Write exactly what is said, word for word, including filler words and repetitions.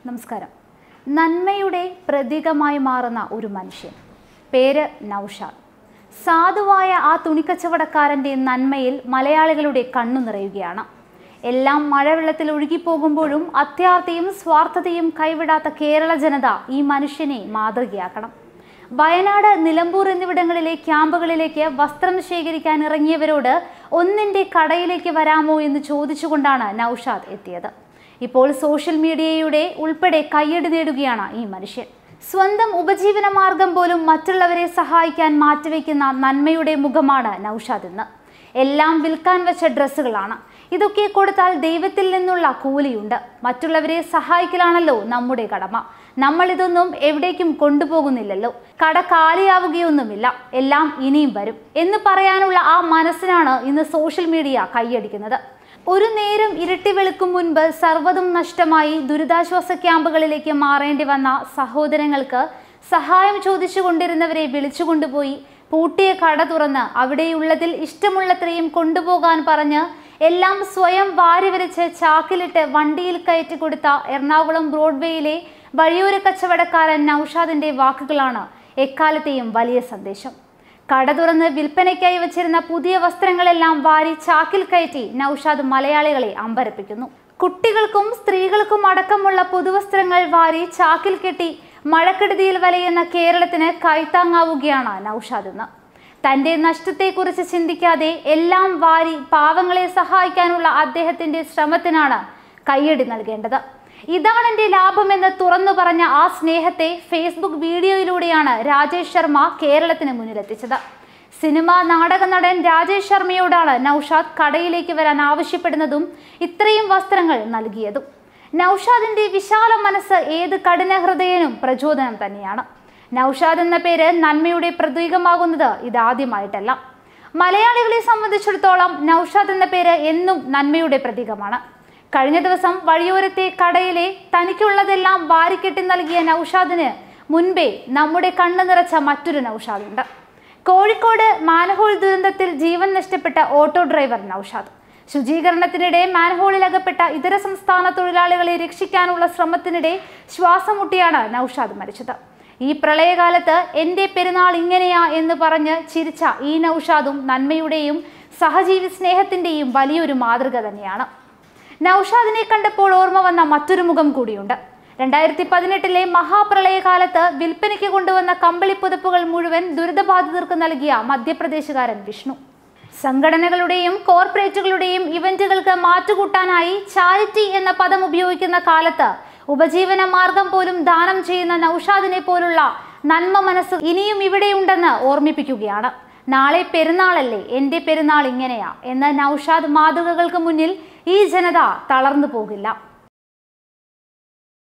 നമസ്കാരം. നന്മയുടെ പ്രതീകമായി മാറുന്ന ഒരു മനുഷ്യൻ, പേര് നൗഷാദ്. സാധുവായ ആ തുണിക്കച്ചവടക്കാരൻ്റെ നന്മയിൽ മലയാളികളുടെ കണ്ണു നിറയുകയാണ്. എല്ലാം മഴവെള്ളത്തിൽ ഒഴുകിപ്പോകുമ്പോഴും അത്യാർത്തിയും സ്വാർത്ഥതയും കൈവിടാത്ത കേരള ജനത ഈ മനുഷ്യനെ മാതൃകയാക്കണം. വയനാട്, നിലമ്പൂർ എന്നിവിടങ്ങളിലെ ക്യാമ്പുകളിലേക്ക് വസ്ത്രം ശേഖരിക്കാൻ ഇറങ്ങിയവരോട് ഒന്നിൻ്റെ കടയിലേക്ക് വരാമോ എന്ന് ചോദിച്ചുകൊണ്ടാണ് നൗഷാദ് എത്തിയത്. ഇപ്പോൾ സോഷ്യൽ മീഡിയയുടെ ഉൾപ്പെടെ കയ്യടി നേടുകയാണ് ഈ മനുഷ്യൻ. സ്വന്തം ഉപജീവന മാർഗം പോലും മറ്റുള്ളവരെ സഹായിക്കാൻ മാറ്റിവെക്കുന്ന നന്മയുടെ മുഖമാണ് നൗഷാദ് എന്ന്. എല്ലാം വിൽക്കാൻ വെച്ച ഡ്രസ്സുകളാണ്. ഇതൊക്കെ കൊടുത്താൽ ദൈവത്തിൽ നിന്നുള്ള കൂലിയുണ്ട്. മറ്റുള്ളവരെ സഹായിക്കലാണല്ലോ നമ്മുടെ കടമ. നമ്മൾ ഇതൊന്നും എവിടേക്കും കൊണ്ടുപോകുന്നില്ലല്ലോ. കട കാലിയാവുകയൊന്നുമില്ല, എല്ലാം ഇനിയും വരും എന്ന് പറയാനുള്ള ആ മനസ്സിനാണ് ഇന്ന് സോഷ്യൽ മീഡിയ കൈയടിക്കുന്നത്. ഒരു നേരം ഇരുട്ടി വെളുക്കും മുൻപ് സർവ്വതും നഷ്ടമായി ദുരിതാശ്വാസ ക്യാമ്പുകളിലേക്ക് മാറേണ്ടി വന്ന സഹോദരങ്ങൾക്ക് സഹായം ചോദിച്ചു കൊണ്ടിരുന്നവരെ വിളിച്ചുകൊണ്ടുപോയി പൂട്ടിയ കട തുറന്ന് അവിടെയുള്ളതിൽ ഇഷ്ടമുള്ളത്രയും കൊണ്ടുപോകാൻ പറഞ്ഞ് എല്ലാം സ്വയം വാരിവരച്ച് ചാക്കിലിട്ട് വണ്ടിയിൽ കയറ്റി കൊടുത്ത എറണാകുളം ബ്രോഡ്വേയിലെ വഴിയോര കച്ചവടക്കാരൻ നൗഷാദിന്റെ വാക്കുകളാണ് എക്കാലത്തെയും വലിയ സന്ദേശം. കട തുറന്ന് വിൽപ്പനയ്ക്കായി വെച്ചിരുന്ന പുതിയ വസ്ത്രങ്ങളെല്ലാം വാരി ചാക്കിൽ കയറ്റി നൗഷാദ് മലയാളികളെ അമ്പരപ്പിക്കുന്നു. കുട്ടികൾക്കും സ്ത്രീകൾക്കും അടക്കമുള്ള പുതുവസ്ത്രങ്ങൾ വാരി ചാക്കിൽ കെട്ടി മഴക്കെടുതിയിൽ വലയുന്ന കേരളത്തിന് കൈത്താങ്ങാവുകയാണ് നൗഷാദ് എന്ന്. തൻ്റെ നഷ്ടത്തെക്കുറിച്ച് ചിന്തിക്കാതെ എല്ലാം വാരി പാവങ്ങളെ സഹായിക്കാനുള്ള അദ്ദേഹത്തിൻ്റെ ശ്രമത്തിനാണ് കയ്യടി നൽകേണ്ടത്. ഇതാണ് എൻ്റെ ലാഭമെന്ന് തുറന്നു പറഞ്ഞ ആ സ്നേഹത്തെ ഫേസ്ബുക്ക് വീഡിയോയിലൂടെയാണ് രാജേഷ് ശർമ്മ കേരളത്തിന് മുന്നിലെത്തിച്ചത്. സിനിമ നാടക നടൻ രാജേഷ് ശർമ്മയോടാണ് നൗഷാദ് കടയിലേക്ക് വരാൻ ആവശ്യപ്പെടുന്നതും ഇത്രയും വസ്ത്രങ്ങൾ നൽകിയതും. നൗഷാദിന്റെ വിശാല മനസ്സ് ഏത് കഠിന ഹൃദയനും പ്രചോദനം തന്നെയാണ്. നൗഷാദ് എന്ന പേര് നന്മയുടെ പ്രതീകമാകുന്നത് ഇതാദ്യമായിട്ടല്ല. മലയാളികളെ സംബന്ധിച്ചിടത്തോളം നൗഷാദ് എന്ന പേര് എന്നും നന്മയുടെ പ്രതീകമാണ്. കഴിഞ്ഞ ദിവസം വഴിയോരത്തെ കടയിലെ തനിക്കുള്ളതെല്ലാം വാരിക്കെട്ടി നൽകിയ നൗഷാദിന് മുൻപേ നമ്മുടെ കണ്ണു നിറച്ച മറ്റൊരു നൗഷാദുണ്ട്. കോഴിക്കോട് മാൻഹോൾ ദുരന്തത്തിൽ ജീവൻ നഷ്ടപ്പെട്ട ഓട്ടോ ഡ്രൈവർ നൗഷാദ്. ശുചീകരണത്തിനിടെ മാൻഹോളിൽ അകപ്പെട്ട ഇതര സംസ്ഥാന തൊഴിലാളികളെ രക്ഷിക്കാനുള്ള ശ്രമത്തിനിടെ ശ്വാസം മുട്ടിയാണ് നൗഷാദ് മരിച്ചത്. ഈ പ്രളയകാലത്ത് എൻ്റെ പെരുന്നാൾ ഇങ്ങനെയാ എന്ന് പറഞ്ഞ് ചിരിച്ച ഈ നൗഷാദും നന്മയുടെയും സഹജീവി സ്നേഹത്തിൻ്റെയും വലിയൊരു മാതൃക തന്നെയാണ്. നൗഷാദിനെ കണ്ടപ്പോൾ ഓർമ്മ വന്ന മറ്റൊരു മുഖം കൂടിയുണ്ട്. രണ്ടായിരത്തി പതിനെട്ടിലെ മഹാപ്രളയകാലത്ത് വിൽപ്പനയ്ക്ക് കൊണ്ടുവന്ന കമ്പിളിപ്പുതപ്പുകൾ മുഴുവൻ ദുരിതബാധിതർക്ക് നൽകിയ മധ്യപ്രദേശുകാരൻ വിഷ്ണു. സംഘടനകളുടെയും കോർപ്പറേറ്റുകളുടെയും ഇവന്റുകൾക്ക് മാറ്റുകൂട്ടാനായി ചാരിറ്റി എന്ന പദം ഉപയോഗിക്കുന്ന കാലത്ത് ഉപജീവന മാർഗം പോലും ദാനം ചെയ്യുന്ന നൗഷാദിനെ പോലുള്ള നന്മ മനസ്സ് ഇനിയും ഇവിടെയുണ്ടെന്ന് ഓർമ്മിപ്പിക്കുകയാണ്. നാളെ പെരുന്നാളല്ലേ, എൻ്റെ പെരുന്നാൾ ഇങ്ങനെയാ എന്ന നൗഷാദ് മാതൃകകൾക്ക് മുന്നിൽ ഈ ജനത തളർന്നു പോകില്ല.